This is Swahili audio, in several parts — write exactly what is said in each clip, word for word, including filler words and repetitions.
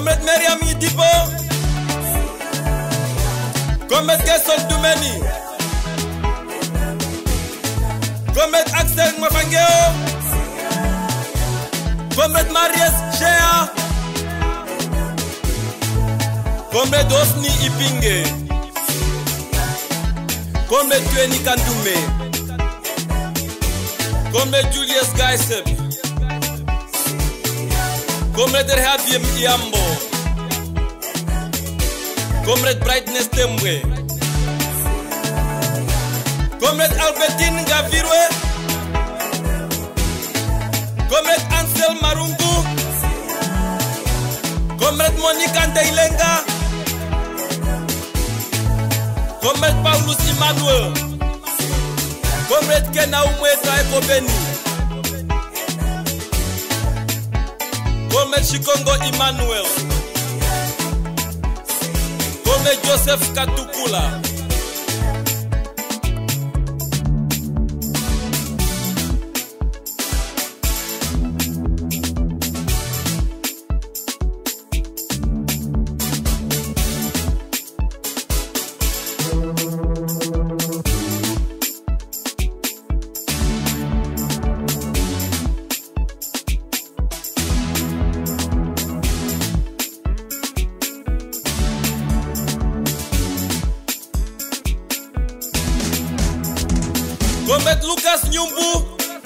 Comrade Miriam Yitipo, Comrade Gesson Dumeni, Comrade Axel Mwafangeo, Comrade Marius Shea, Comrade Osni Ipinge, Comrade Kweni Kandume, Comrade Julius Gaisep, Comrade Rehabiem Iambo, Comrade Brightness Temwe, Comrade Albertine Gavirwe, Comrade Ansel Marungu, Comrade Monica Ndeilenga, Comrade Paulus Emmanuel, Comrade Kena Umweta Ekobeni, Comrade Shikongo Emmanuel, Comrade Joseph Katukula, Comrade Lucas Nyumbu,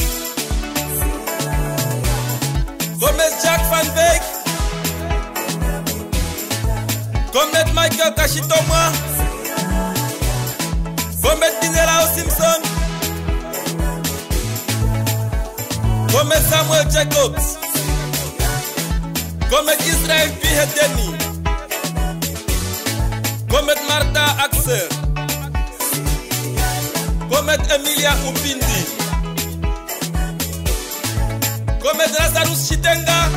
Comrade Jack Van Beek, Comrade Michael Kashitoma, Comrade Dinelao Simpson, Comrade Samuel Jacobs, Comrade Israel P. Hedeni, Comrade Martha Axel, Comrade Emilia Upindi, Comrade Lazarus Chitenga,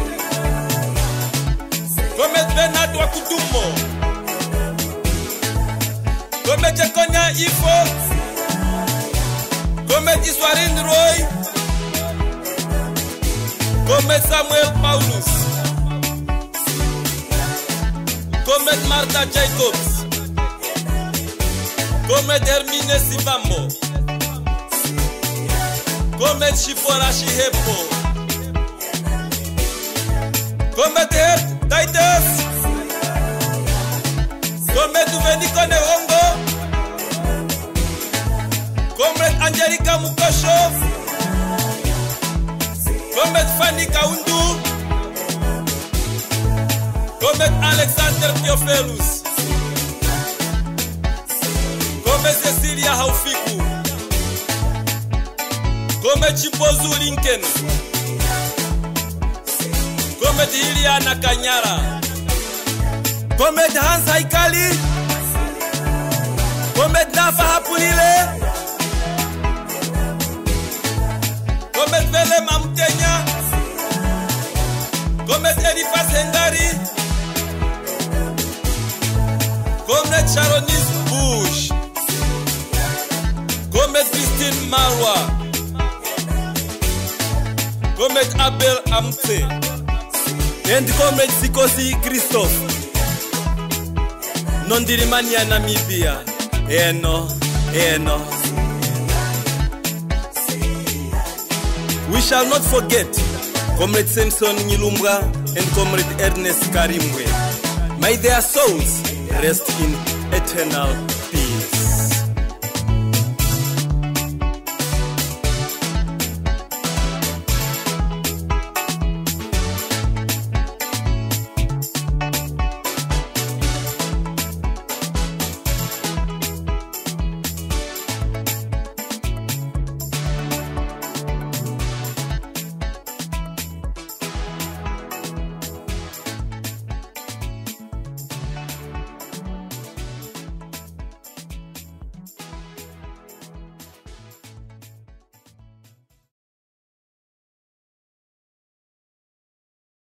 Comrade Bernard Wakutumbo, Comrade Jekonya Ifo, Comrade Iswarin Roy, Comrade Samuel Paulus, Comrade Martha Jacobs, Comrade Hermine Sibambo, Comrade Shifora Shihepo, Comrade Herb Titus, Comrade Uveniko Nehongo, Comrade Angelica Mukosho, Comrade Fanny Kaundu, Comrade Alexander Theophilus, Comrade Cecilia Haufiku, Comrade Chipozu Lincoln, Comrade Iliana Kanyara, Comrade Hans Haikali, Comrade Nafa Hapulile, Comrade Vele Mamtenya, Comrade Elifas Hengari, Comrade Sharonis Bush, Comrade Christine Marwa, Comrade Abel Amte, and Comrade Sikosi Christophe, Nondirimania Namibia, Eno, Eno. We shall not forget Comrade Samson Nyilumbra and Comrade Ernest Karimwe. May their souls rest in eternal peace.